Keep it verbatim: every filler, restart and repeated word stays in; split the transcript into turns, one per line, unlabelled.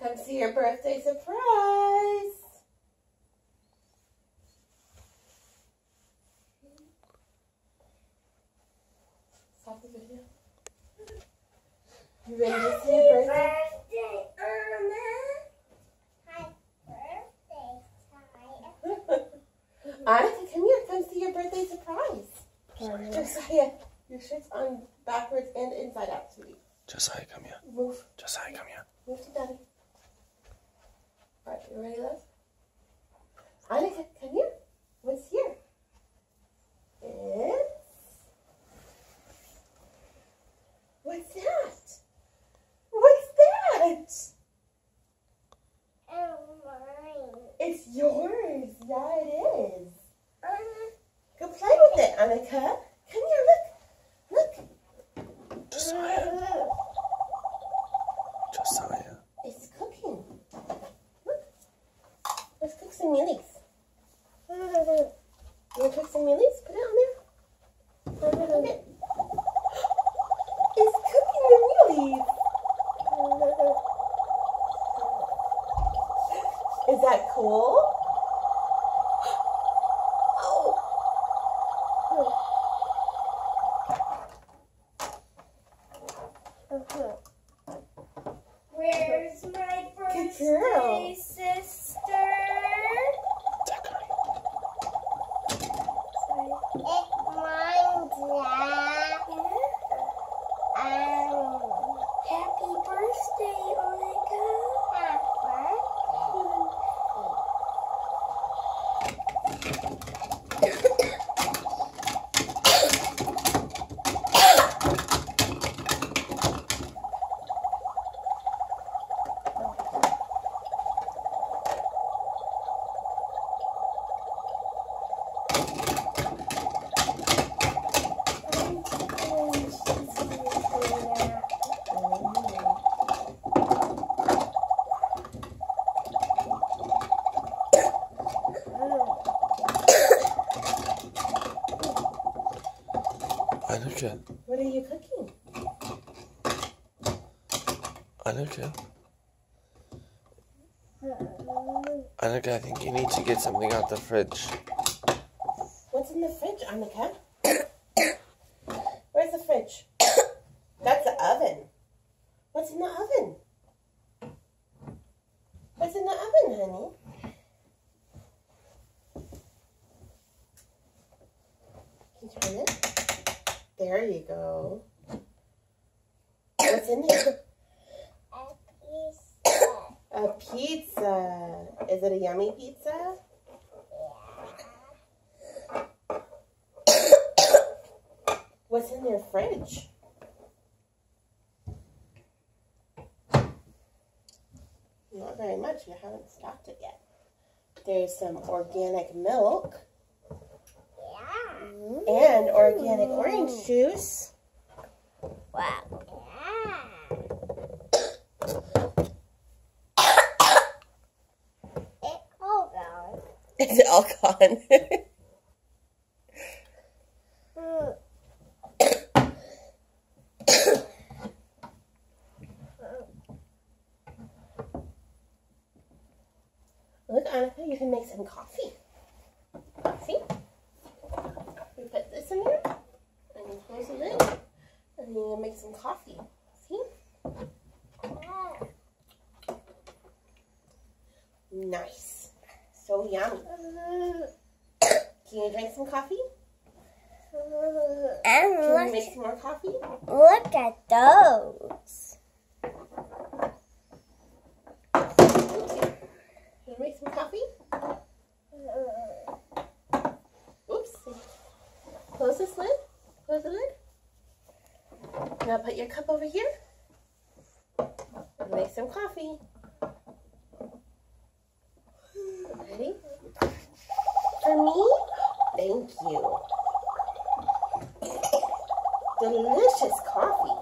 Come see your birthday surprise. Stop the video. You ready to see your birthday?
Birthday, Anna. Happy birthday, Ty.
Annika, come here. Come see your birthday surprise.
Sorry.
Josiah, your shirt's on backwards and inside out, sweetie.
Josiah, come here.
Move.
Josiah, come here.
Move to daddy. Alright, you ready, love? Annika, come here. What's here? It's... What's that? What's that?
And mine.
It's yours. Yeah, it is.
Anna.
Go play with it, Annika. Come here, look. Look.
Josiah. Josiah.
It's cooking. Look. Let's cook some mealies. You want to cook some mealies? Put it on there. Look it. It's cooking the mealies. Is that cool? Oh.
Where's my
Good girl.
birthday sister?
Decorate.
It's mine, Dad. Um, happy birthday, Annika. Happy birthday.
Annika.
What are you cooking?
Annika. Annika, I think you need to get something out the fridge.
What's in the fridge, Annika? Where's the fridge? That's the oven. What's in the oven? What's in the oven, honey? Can you turn it? There you go. What's in there? A pizza. Is it a yummy pizza? What's in your fridge? Not very much. You haven't stocked it yet. There's some organic milk. And organic orange juice.
Wow. It's all gone.
Is it all gone? Look, Annika, you can make some coffee. See? We put this in here, and you close the lid, and you make some coffee. See? Nice. So yummy. Can you drink some coffee?
And
Can you
look,
make some more coffee?
look at those.
Can you make some coffee? Oops. Close this lid. Close the lid. Now put your cup over here. And make some coffee. Ready? For me? Thank you. Delicious coffee.